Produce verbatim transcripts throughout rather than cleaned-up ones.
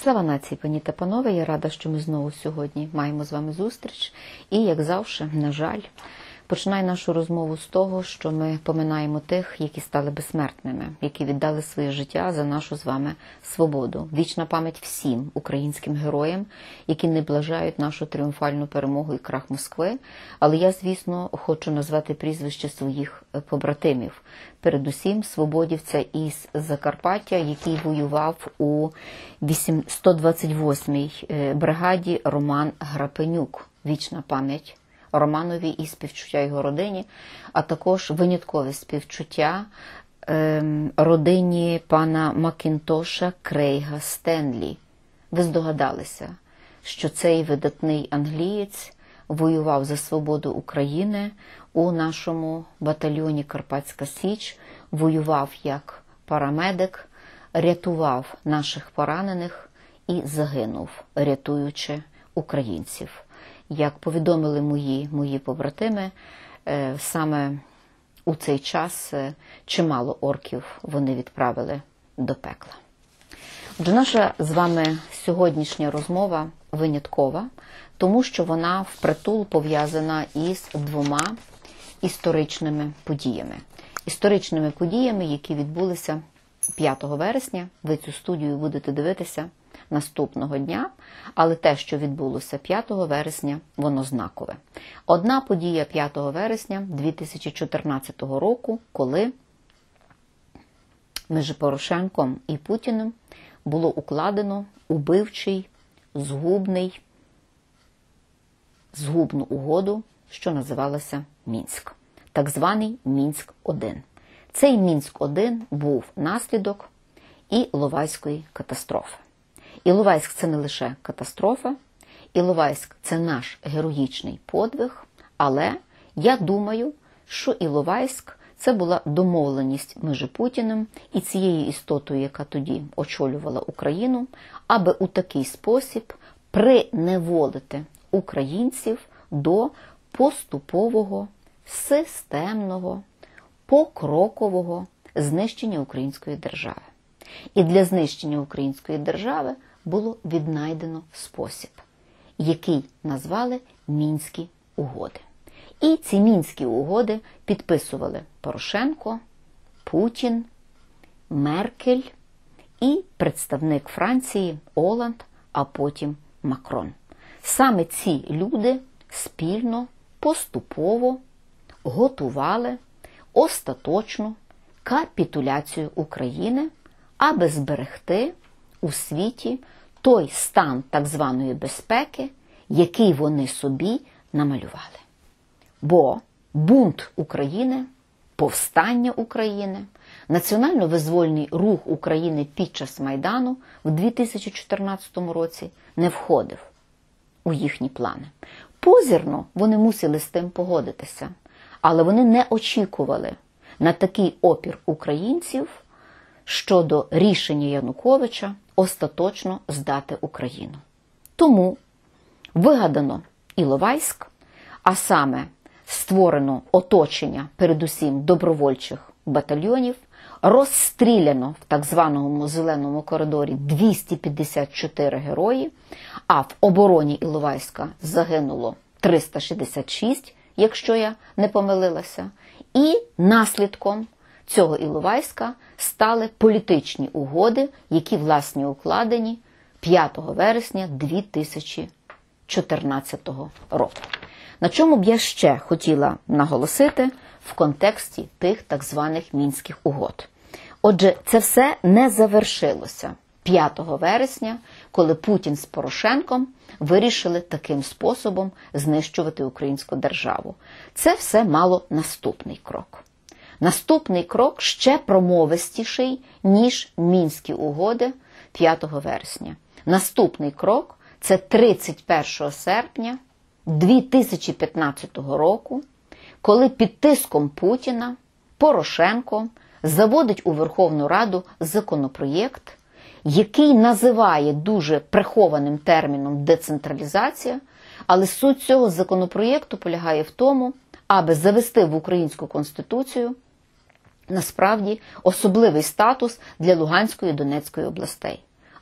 Слава нації, пані та панове, я рада, що ми знову сьогодні маємо з вами зустріч. І, як завжди, на жаль, починаю нашу розмову з того, що ми поминаємо тих, які стали безсмертними, які віддали своє життя за нашу з вами свободу. Вічна пам'ять всім українським героям, які не блажають нашу тріумфальну перемогу і крах Москви. Але я, звісно, хочу назвати прізвище своїх побратимів. Передусім, свободівця із Закарпаття, який воював у сто двадцять восьмій бригаді, Роман Грапенюк. Вічна пам'ять Романові і співчуття його родині, а також виняткове співчуття е, родині пана Макінтоша Крейга Стенлі. Ви здогадалися, що цей видатний англієць воював за свободу України у нашому батальйоні Карпатська Січ, воював як парамедик, рятував наших поранених і загинув, рятуючи українців. Як повідомили мої, мої побратими, саме у цей час чимало орків вони відправили до пекла. Отже, наша з вами сьогоднішня розмова виняткова, тому що вона впритул пов'язана із двома історичними подіями. Історичними подіями, які відбулися п'ятого вересня. Ви цю студію будете дивитися наступного дня, але те, що відбулося п'ятого вересня, воно знакове. Одна подія п'ятого вересня дві тисячі чотирнадцятого року, коли між Порошенком і Путіним було укладено убивчий, згубний, згубну угоду, що називалася Мінськ. Так званий Мінськ один. Цей Мінськ один був наслідок Іловайської катастрофи. Іловайськ – це не лише катастрофа, Іловайськ – це наш героїчний подвиг, але я думаю, що Іловайськ – це була домовленість між Путіним і цією істотою, яка тоді очолювала Україну, аби у такий спосіб приневолити українців до поступового, системного, покрокового знищення української держави. І для знищення української держави було віднайдено спосіб, який назвали Мінські угоди. І ці Мінські угоди підписували Порошенко, Путін, Меркель і представник Франції Оланд, а потім Макрон. Саме ці люди спільно, поступово готували остаточну капітуляцію України, аби зберегти у світі той стан так званої безпеки, який вони собі намалювали. Бо бунт України, повстання України, національно-визвольний рух України під час Майдану в дві тисячі чотирнадцятому році не входив у їхні плани. Позірно вони мусили з тим погодитися, але вони не очікували на такий опір українців щодо рішення Януковича остаточно здати Україну. Тому вигадано Іловайськ, а саме створено оточення, передусім добровольчих батальйонів, розстріляно в так званому зеленому коридорі двісті п'ятдесят чотири герої, а в обороні Іловайська загинуло триста шістдесят шість, якщо я не помилилася, і наслідком цього Іловайська стали політичні угоди, які, власне, укладені п'ятого вересня дві тисячі чотирнадцятого року. На чому б я ще хотіла наголосити в контексті тих так званих Мінських угод. Отже, це все не завершилося п'ятого вересня, коли Путін з Порошенком вирішили таким способом знищувати українську державу. Це все мало наступний крок. Наступний крок ще промовистіший, ніж Мінські угоди п'ятого вересня. Наступний крок – це тридцять першого серпня дві тисячі п'ятнадцятого року, коли під тиском Путіна Порошенко заводить у Верховну Раду законопроєкт, який називає дуже прихованим терміном «децентралізація», але суть цього законопроєкту полягає в тому, аби завести в українську Конституцію насправді особливий статус для Луганської і Донецької областей.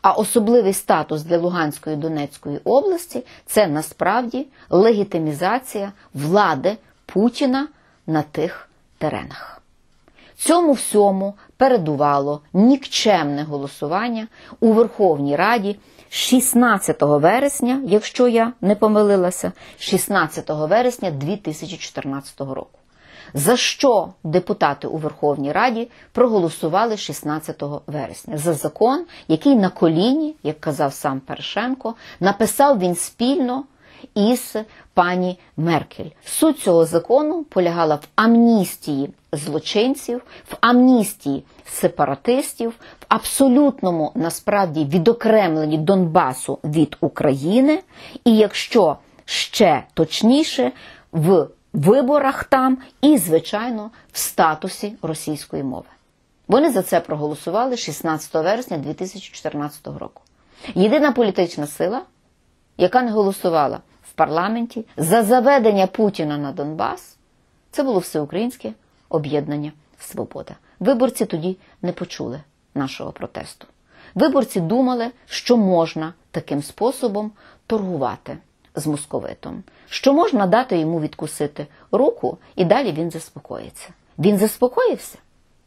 А особливий статус для Луганської і Донецької області – це насправді легітимізація влади Путіна на тих теренах. Цьому всьому передувало нікчемне голосування у Верховній Раді шістнадцятого вересня, якщо я не помилилася, шістнадцятого вересня дві тисячі чотирнадцятого року. За що депутати у Верховній Раді проголосували шістнадцятого вересня? За закон, який на коліні, як казав сам Порошенко, написав він спільно із пані Меркель. Суть цього закону полягала в амністії злочинців, в амністії сепаратистів, в абсолютному, насправді, відокремленні Донбасу від України і, якщо ще точніше, в виборах там і, звичайно, в статусі російської мови. Вони за це проголосували шістнадцятого вересня дві тисячі чотирнадцятого року. Єдина політична сила, яка не голосувала в парламенті за заведення Путіна на Донбас, це було Всеукраїнське об'єднання «Свобода». Виборці тоді не почули нашого протесту. Виборці думали, що можна таким способом торгувати з московитом, що можна дати йому відкусити руку, і далі він заспокоїться. Він заспокоївся?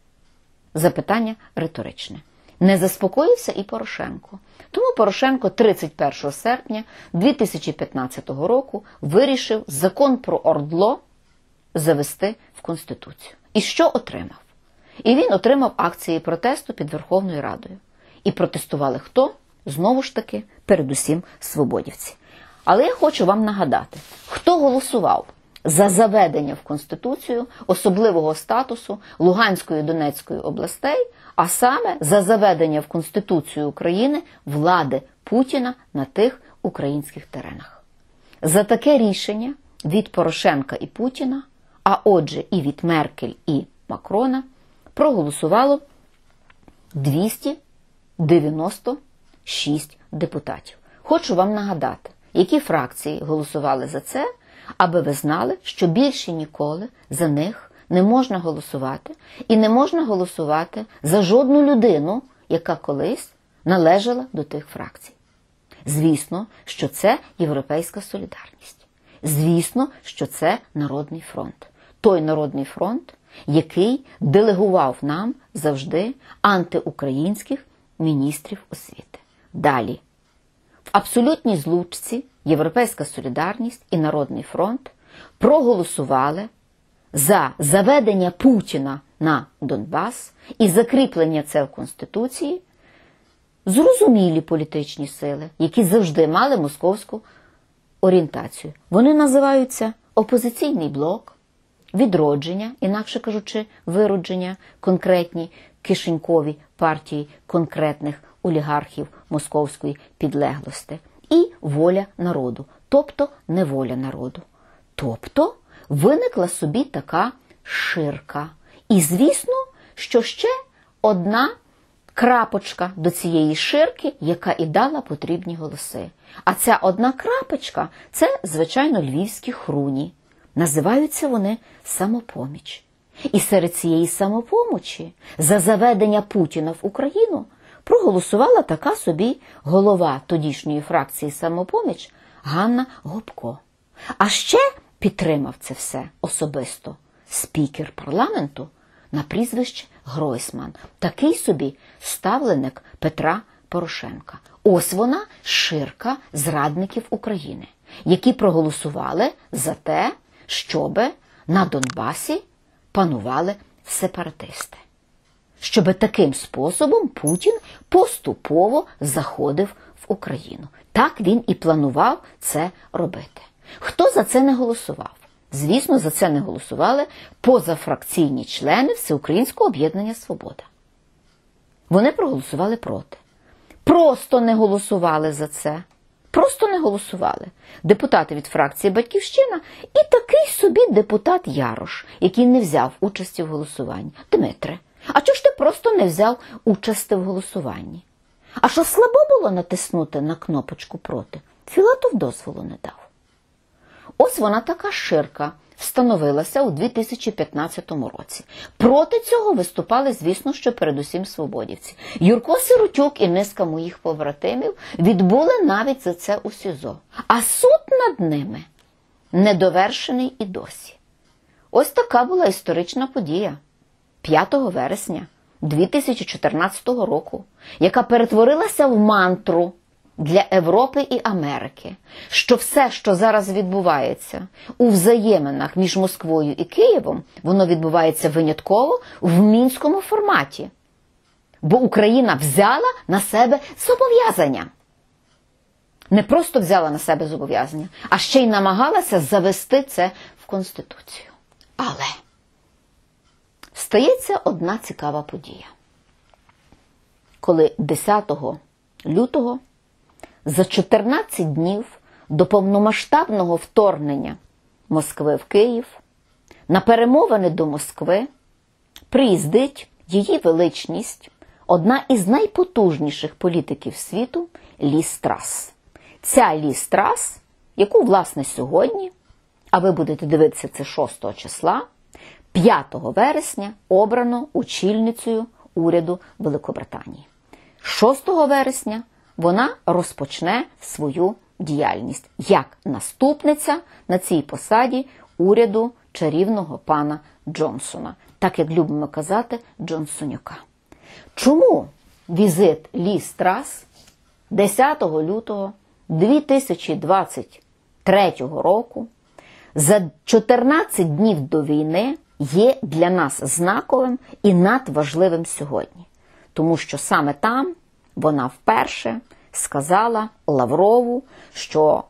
Запитання риторичне. Не заспокоївся і Порошенко. Тому Порошенко тридцять першого серпня дві тисячі п'ятнадцятого року вирішив закон про ОРДЛО завести в Конституцію. І що отримав? І він отримав акції протесту під Верховною Радою. І протестували хто? Знову ж таки, передусім, свободівці. Але я хочу вам нагадати, хто голосував за заведення в Конституцію особливого статусу Луганської і Донецької областей, а саме за заведення в Конституцію України влади Путіна на тих українських теренах. За таке рішення від Порошенка і Путіна, а отже і від Меркель і Макрона, проголосувало двісті дев'яносто шість депутатів. Хочу вам нагадати, які фракції голосували за це, аби ви знали, що більше ніколи за них не можна голосувати. І не можна голосувати за жодну людину, яка колись належала до тих фракцій. Звісно, що це Європейська солідарність. Звісно, що це Народний фронт. Той Народний фронт, який делегував нам завжди антиукраїнських міністрів освіти. Далі. В абсолютній злучці Європейська солідарність і Народний фронт проголосували за заведення Путіна на Донбас і закріплення це в Конституції зрозумілі політичні сили, які завжди мали московську орієнтацію. Вони називаються «Опозиційний блок», «Відродження», інакше кажучи, «Виродження», конкретні кишенькові партії конкретних олігархів московської підлеглості і «Воля народу», тобто неволя народу. Тобто виникла собі така ширка. І звісно, що ще одна крапочка до цієї ширки, яка і дала потрібні голоси. А ця одна крапочка – це, звичайно, львівські хруні. Називаються вони «Самопоміч». І серед цієї самопомочі за заведення Путіна в Україну проголосувала така собі голова тодішньої фракції «Самопоміч» Ганна Гопко. А ще підтримав це все особисто спікер парламенту на прізвище Гройсман, такий собі ставленик Петра Порошенка. Ось вона ширка зрадників України, які проголосували за те, щоб на Донбасі панували сепаратисти. Щоб таким способом Путін поступово заходив в Україну. Так він і планував це робити. Хто за це не голосував? Звісно, за це не голосували позафракційні члени Всеукраїнського об'єднання «Свобода». Вони проголосували проти. Просто не голосували за це. Просто не голосували. Депутати від фракції «Батьківщина» і такий собі депутат Ярош, який не взяв участі в голосуванні. Дмитре, а чого ж ти просто не взяв участі в голосуванні? А що слабо було натиснути на кнопочку «проти»? Філатов дозволу не дав. Ось вона така ширка встановилася у дві тисячі п'ятнадцятому році. Проти цього виступали, звісно, що передусім свободівці. Юрко Сиротюк і низка моїх побратимів відбули навіть за це у СІЗО. А суд над ними недовершений і досі. Ось така була історична подія п'ятого вересня дві тисячі чотирнадцятого року, яка перетворилася в мантру для Європи і Америки, що все, що зараз відбувається у взаєминах між Москвою і Києвом, воно відбувається винятково в мінському форматі. Бо Україна взяла на себе зобов'язання. Не просто взяла на себе зобов'язання, а ще й намагалася завести це в Конституцію. Але стається одна цікава подія. Коли десятого лютого, за чотирнадцять днів до повномасштабного вторгнення Москви в Київ, на перемовини до Москви приїздить її величність, одна із найпотужніших політиків світу Ліз Трас. Ця Ліз Трас, яку, власне, сьогодні, а ви будете дивитися це шостого числа, п'ятого вересня обрано очільницею уряду Великобританії. шостого вересня вона розпочне свою діяльність як наступниця на цій посаді уряду чарівного пана Джонсона, так як любимо казати, Джонсонюка. Чому візит Ліз Трас десятого лютого дві тисячі двадцять третього року за чотирнадцять днів до війни є для нас знаковим і надважливим сьогодні? Тому що саме там вона вперше сказала Лаврову, що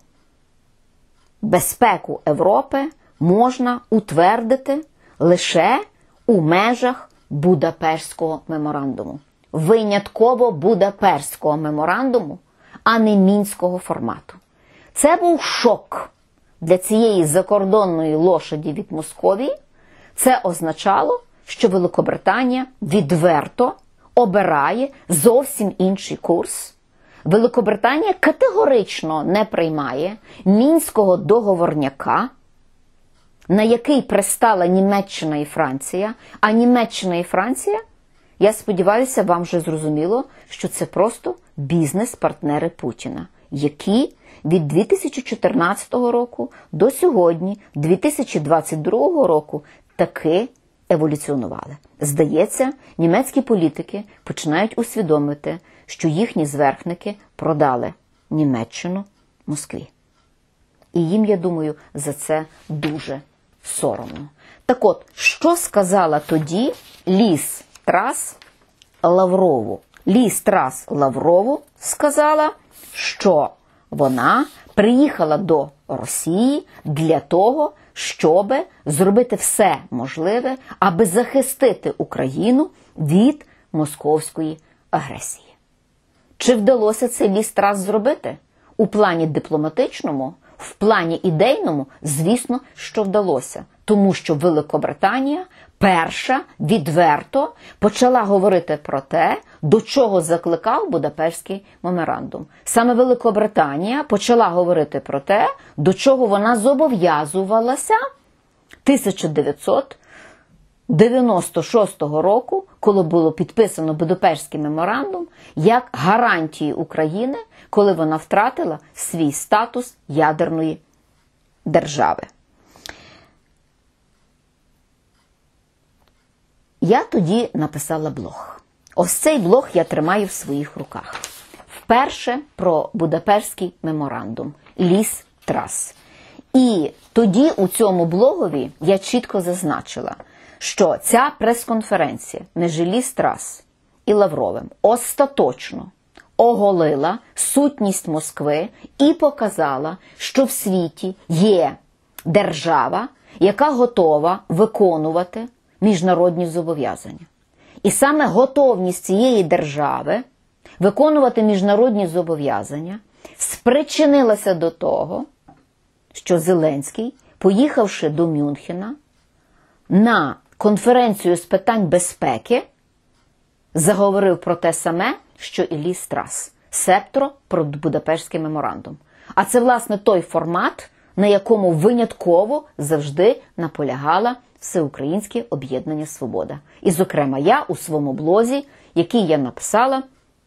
безпеку Європи можна утвердити лише у межах Будапештського меморандуму. Винятково Будапештського меморандуму, а не мінського формату. Це був шок для цієї закордонної лошаді від Московії. Це означало, що Великобританія відверто обирає зовсім інший курс. Великобританія категорично не приймає мінського договорняка, на який пристала Німеччина і Франція. А Німеччина і Франція, я сподіваюся, вам вже зрозуміло, що це просто бізнес-партнери Путіна, які від дві тисячі чотирнадцятого року до сьогодні, дві тисячі двадцять другого року, таки еволюціонували. Здається, німецькі політики починають усвідомити, що їхні зверхники продали Німеччину Москві. І їм, я думаю, за це дуже соромно. Так от, що сказала тоді Ліз Трас Лаврову? Ліз Трас Лаврову сказала, що вона приїхала до Росії для того, щоб зробити все можливе, аби захистити Україну від московської агресії. Чи вдалося це Ліз Трас зробити? У плані дипломатичному, в плані ідейному, звісно, що вдалося. Тому що Великобританія перша відверто почала говорити про те, до чого закликав Будапештський меморандум. Саме Великобританія почала говорити про те, до чого вона зобов'язувалася тисяча дев'ятсот дев'яносто шостого року, коли було підписано Будапештський меморандум, як гарантії України, коли вона втратила свій статус ядерної держави. Я тоді написала блог. Ось цей блог я тримаю в своїх руках. Вперше про Будапештський меморандум. Ліз Трас. І тоді у цьому блогові я чітко зазначила, що ця прес-конференція між Ліз Трас і Лавровим остаточно оголила сутність Москви і показала, що в світі є держава, яка готова виконувати міжнародні зобов'язання. І саме готовність цієї держави виконувати міжнародні зобов'язання спричинилася до того, що Зеленський, поїхавши до Мюнхена на конференцію з питань безпеки, заговорив про те саме, що і Ліз Трас, себто про Будапештський меморандум. А це, власне, той формат, на якому винятково завжди наполягала Всеукраїнське об'єднання «Свобода». І, зокрема, я у своєму блозі, який я написала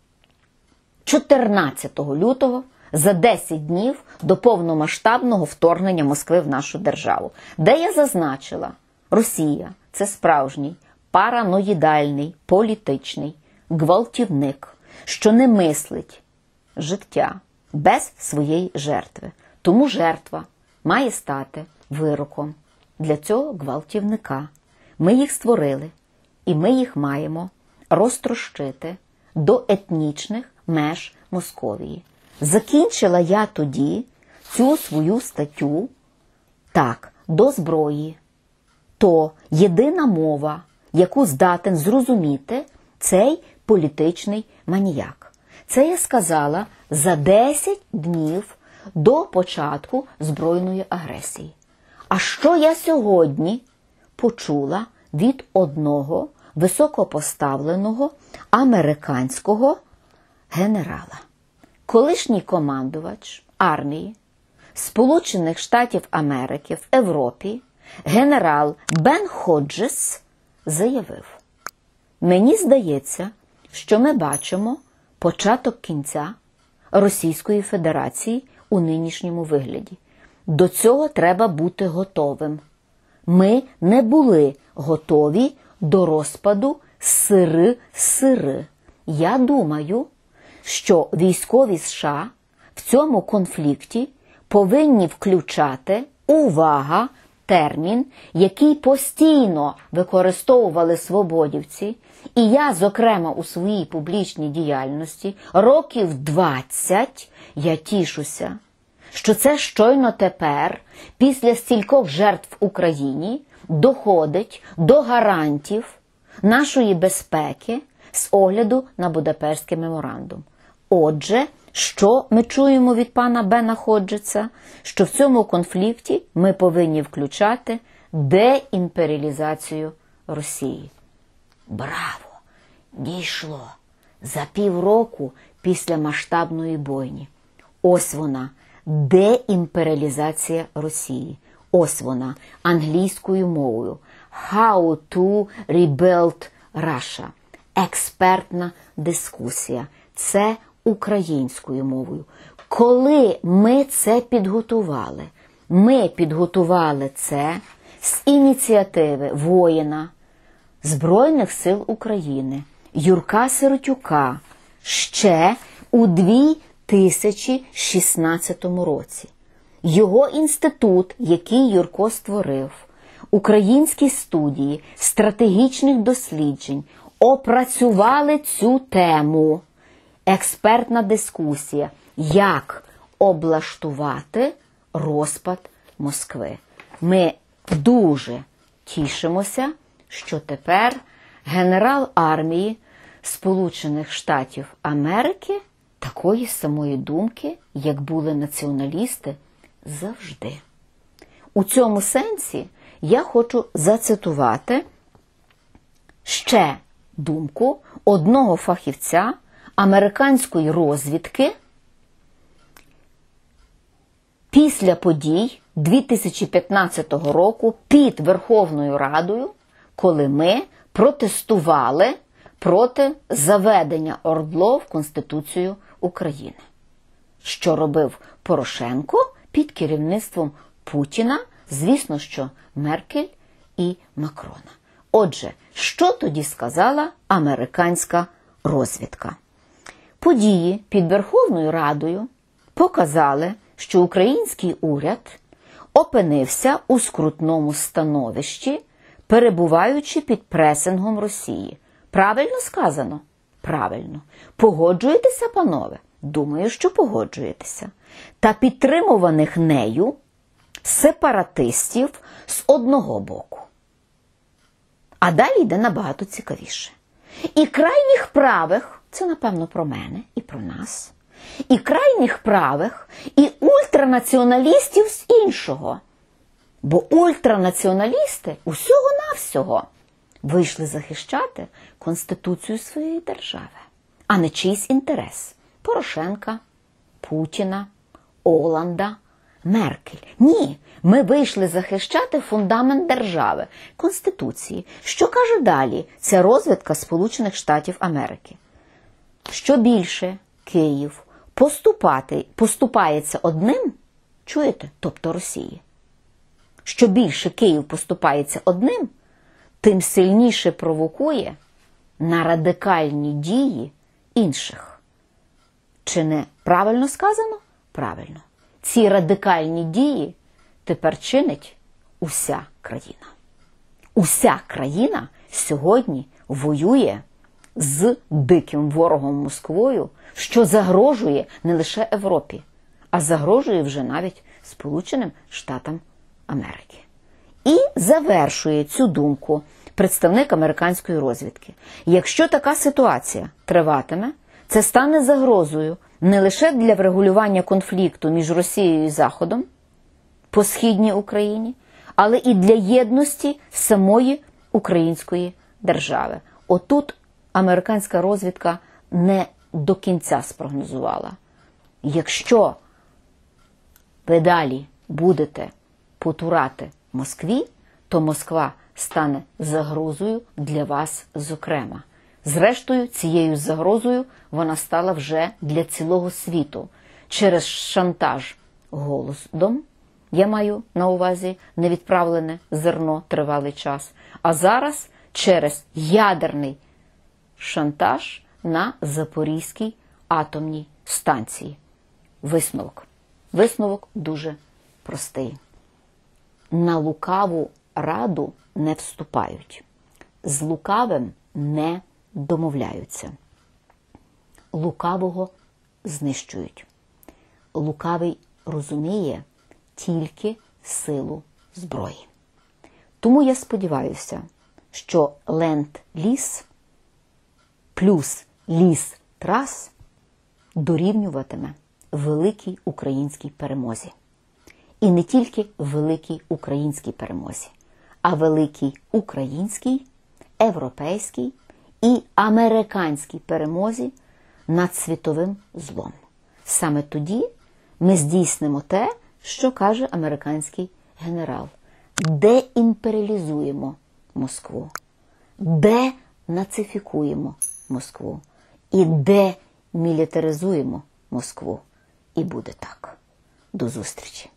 чотирнадцятого лютого, за десять днів до повномасштабного вторгнення Москви в нашу державу, де я зазначила, Росія – це справжній, параноїдальний, політичний гвалтівник, що не мислить життя без своєї жертви. Тому жертва має стати вироком для цього гвалтівника. Ми їх створили, і ми їх маємо розтрощити до етнічних меж Московії. Закінчила я тоді цю свою статтю так, до зброї. То єдина мова, яку здатен зрозуміти цей політичний маніяк. Це я сказала за десять днів до початку збройної агресії. А що я сьогодні почула від одного високопоставленого американського генерала? Колишній командувач армії Сполучених Штатів Америки в Європі генерал Бен Ходжес заявив: «Мені здається, що ми бачимо початок кінця Російської Федерації у нинішньому вигляді. До цього треба бути готовим. Ми не були готові до розпаду СРСР. Я думаю, що військові США в цьому конфлікті повинні включати, увага, термін, який постійно використовували свободівці, і я, зокрема, у своїй публічній діяльності років двадцять, я тішуся, що це щойно тепер, після стількох жертв в Україні, доходить до гарантів нашої безпеки з огляду на Будапештський меморандум. Отже, що ми чуємо від пана Бена Ходжеса? Що в цьому конфлікті ми повинні включати деімперіалізацію Росії. Браво! Дійшло! За півроку після масштабної бойні. Ось вона, деімперіалізація Росії. Ось вона, англійською мовою. How to rebuild Russia. Експертна дискусія. Це українською мовою. Коли ми це підготували, ми підготували це з ініціативи воїна Збройних сил України Юрка Сиротюка ще у дві тисячі шістнадцятому році. Його інститут, який Юрко створив, українські студії стратегічних досліджень опрацювали цю тему. Експертна дискусія, як облаштувати розпад Москви. Ми дуже тішимося, що тепер генерал армії Сполучених Штатів Америки такої самої думки, як були націоналісти завжди. У цьому сенсі я хочу зацитувати ще думку одного фахівця американської розвідки після подій дві тисячі п'ятнадцятого року під Верховною Радою, коли ми протестували проти заведення ОРДЛО в Конституцію України. Що робив Порошенко під керівництвом Путіна, звісно, що Меркель і Макрона. Отже, що тоді сказала американська розвідка? Події під Верховною Радою показали, що український уряд опинився у скрутному становищі, перебуваючи під пресингом Росії. Правильно сказано? Правильно. Погоджуєтеся, панове? Думаю, що погоджуєтеся. Та підтримуваних нею сепаратистів з одного боку. А далі йде набагато цікавіше. І крайніх правих, це, напевно, про мене і про нас, і крайніх правих, і ультранаціоналістів з іншого. Бо ультранаціоналісти усього-навсього вийшли захищати Конституцію своєї держави, а не чийсь інтерес. Порошенка, Путіна, Оланда, Меркель. Ні, ми вийшли захищати фундамент держави, Конституції. Що каже далі ця розвідка Сполучених Штатів Америки? Що більше Київ поступати, поступається одним, чуєте, тобто Росії, що більше Київ поступається одним, тим сильніше провокує на радикальні дії інших. Чи не правильно сказано? Правильно. Ці радикальні дії тепер чинить уся країна. Уся країна сьогодні воює з диким ворогом Москвою, що загрожує не лише Європі, а загрожує вже навіть Сполученим Штатам Америки. І завершує цю думку представник американської розвідки. Якщо така ситуація триватиме, це стане загрозою не лише для врегулювання конфлікту між Росією і Заходом по східній Україні, але і для єдності самої української держави. Отут американська розвідка не до кінця спрогнозувала. Якщо ви далі будете потурати Москві, то Москва стане загрозою для вас зокрема. Зрештою, цією загрозою вона стала вже для цілого світу. Через шантаж голодом, я маю на увазі невідправлене зерно тривалий час, а зараз через ядерний шантаж на Запорізькій атомній станції. Висновок. Висновок дуже простий. На лукаву раду не вступають. З лукавим не домовляються. Лукавого знищують. Лукавий розуміє тільки силу зброї. Тому я сподіваюся, що ленд-ліз плюс ліз-трас дорівнюватиме великій українській перемозі. І не тільки великій українській перемозі, а великій українській, європейській і американській перемозі над світовим злом. Саме тоді ми здійснимо те, що каже американський генерал. Деімперіалізуємо Москву, денацифікуємо Москву і демілітаризуємо Москву. І буде так. До зустрічі!